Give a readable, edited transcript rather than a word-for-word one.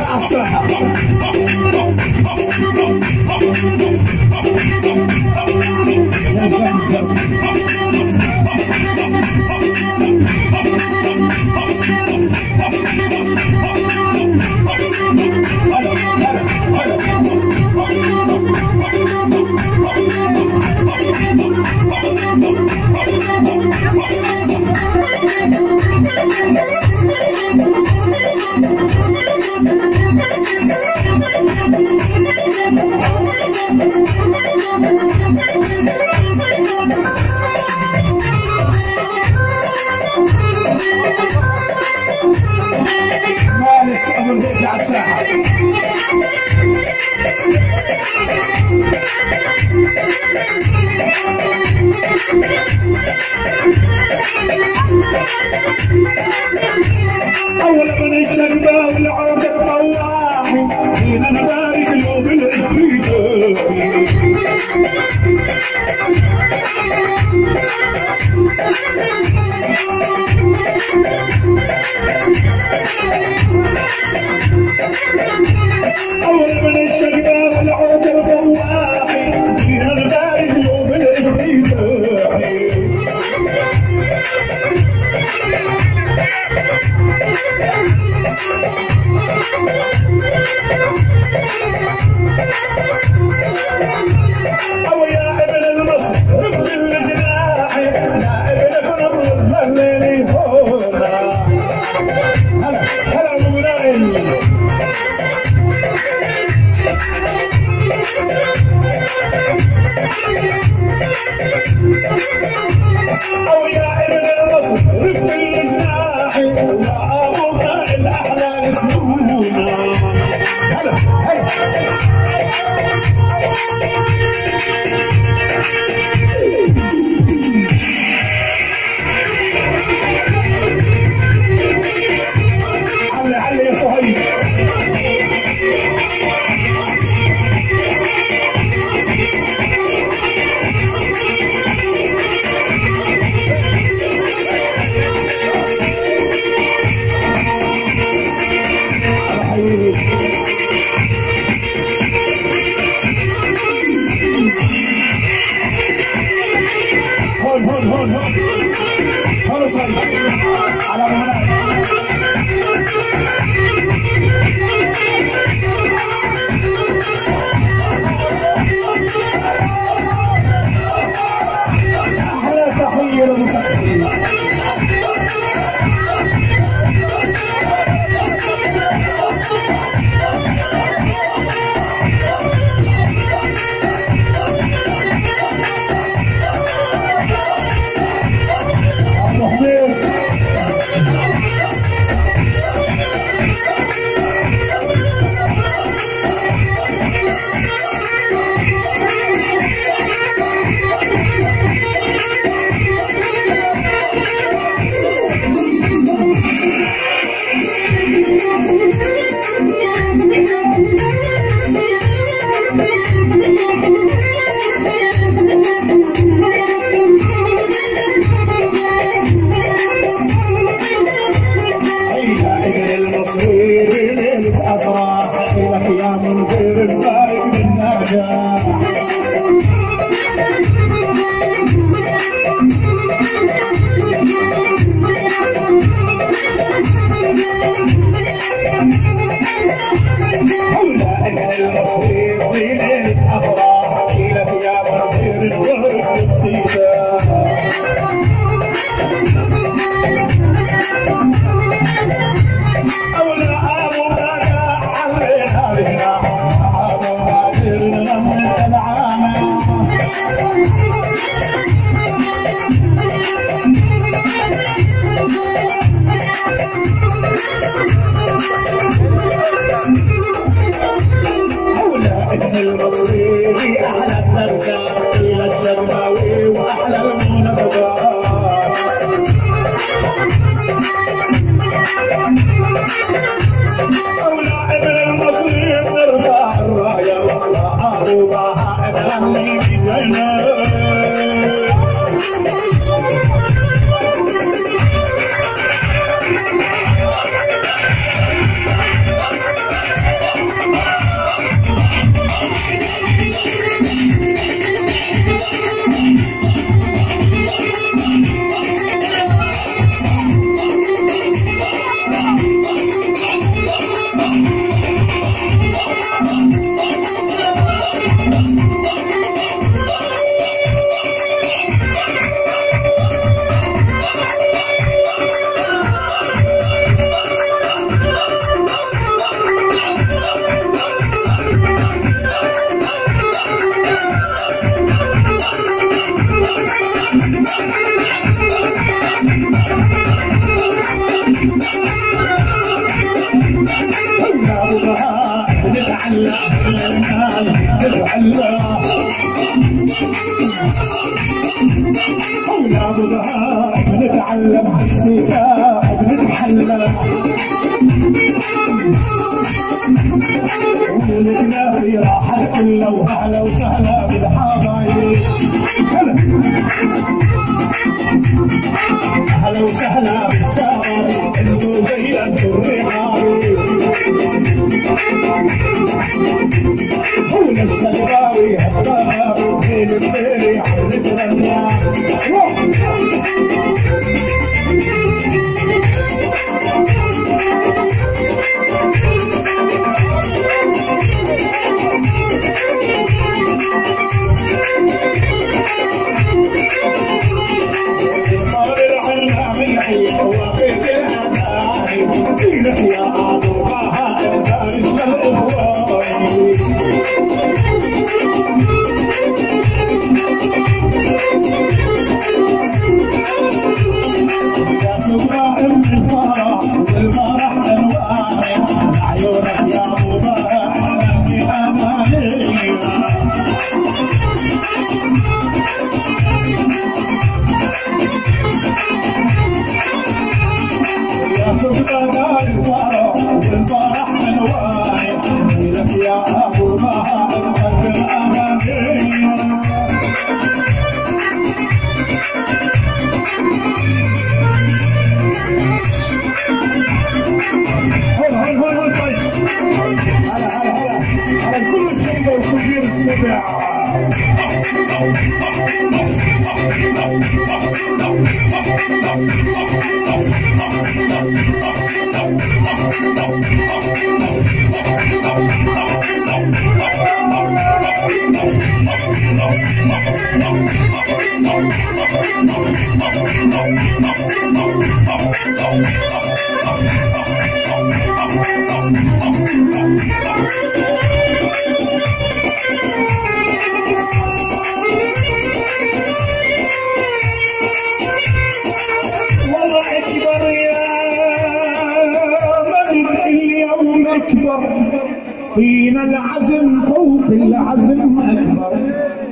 أول من الشباب العود صواحي فينا نبارك له بالعزيز أول من الشباب العود صواحي فينا نبارك له بالعزيز أو يا ابن المصر رفض الجناح يا ابن فنظر الليل هنا هلا هلا مولاي أو يا ابن المصر رفض الجناح يا أبونا الأحلى يسمعونا هلا هلا علي يا صهيب هون صهيب على مهناك تحية للمسافرين أبو حميد أفراح لك يا منذر البارك بالنجاح أولئك المصير ليلة أفراح لك يا منذر البارك بافتتاح المصري احلى التركات الى الشرقاوي واحلى المنافقات اولى ابن المصري نرفع الرايه وعروبها ابن الميدان تتحلى تتحلى أولاد ظهر بنتعلم عالسكاء بنتحلى ولدنا في راحة كله وأهلا وسهلا بالحبايب أهلا وسهلا بالسهر انتو زي انتو الرحاب ولسه الراوي هباب بين الليل عم نتغنى فينا العزم فوق العزم أكبر